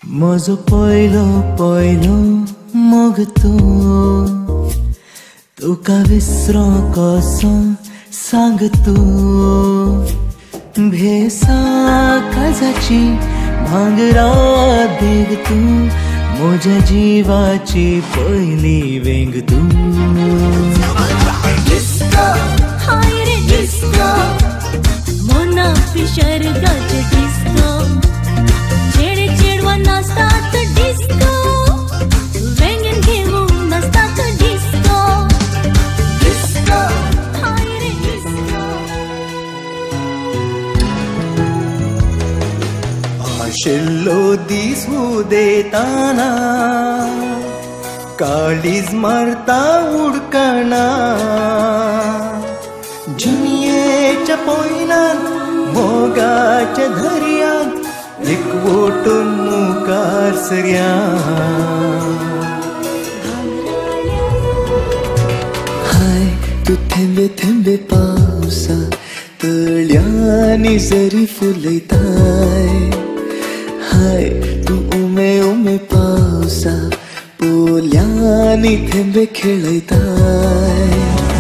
म्हजो पयलो पयलो मोग तुका विसरो कसो सांग भेसा काजाची भांगरा देग म्हज्या जीवाची पयली वेंग हाय रे डिस्को मोना फिशर गज डिस्को चेडे चेडवा नाचतात डिस्को वेंगेन घेऊन नाचतात डिस्को हाय रे डिस्को आशिल्लो दीस उदेताना काळीज मारता उडकणा जुनियेच्या पोयनात मोगाच्या दर्यांत एकवटून मुखार सरया हाय तू थेंबे थेंबे पावसा तळ्यांनी जरी फुलयताय हाय तू उमे उमे पावसा पोल्यांनी थेंबे खेळयताय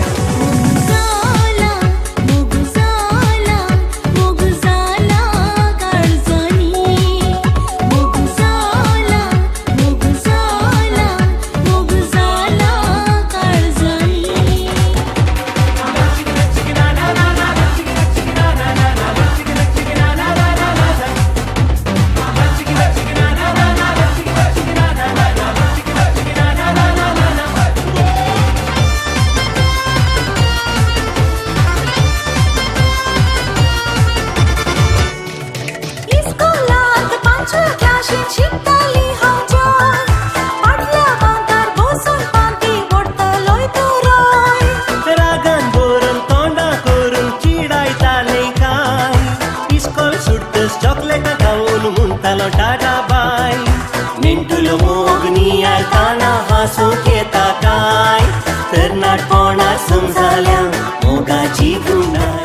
पोइलो मोगनी आयताना हासूंक येता काय तरणाटपणां समजाल्या मोगाची गुणाय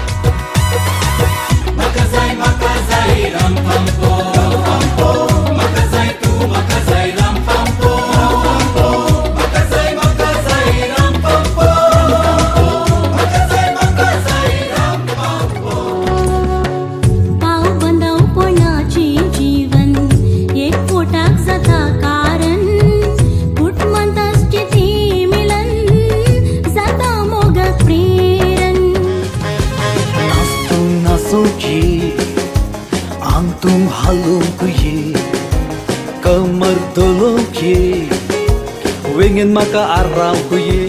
म्हाका जाय राम पंपो म्हाका जाय तू म्हाका जाय राम पंपो म्हाका जाय राम पंपो म्हाका जाय राम पंपो पाव बंदावपणाची जीवन एक पोटाक जाता कारण पुट म्हणटासचे ती मिलन जाता मोगाक प्रेरण नाचतूं नाचोची आंग तूं हालूंक ये कमर दोलोवंक ये वेंगेन म्हाका आरावंक ये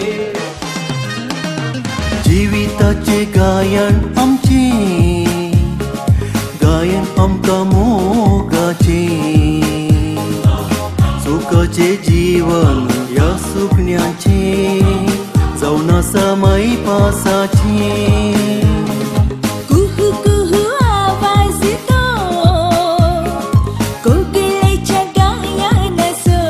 जिविताचें गायन आमचें गायन आमकां मोगाचें सुखाचें जीवन ह्या सुकण्यांचें जावन आसा माई पासाचें कुहू कुहू आवाज तो कोकिळेच्या गायनाचो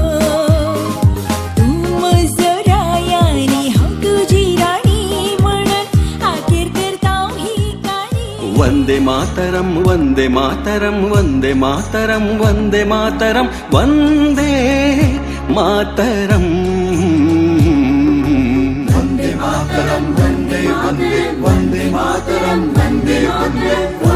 तूं म्हजो रायानी हांव तुजी राणी म्हणून आखेर करता ही काणी वंदे मातरम वंदे मातरम वंदे मातरम वंदे मातरम वंदे मातरम वंदे मातरम वंदे वंदे वंदे मातरम वंदे वंदे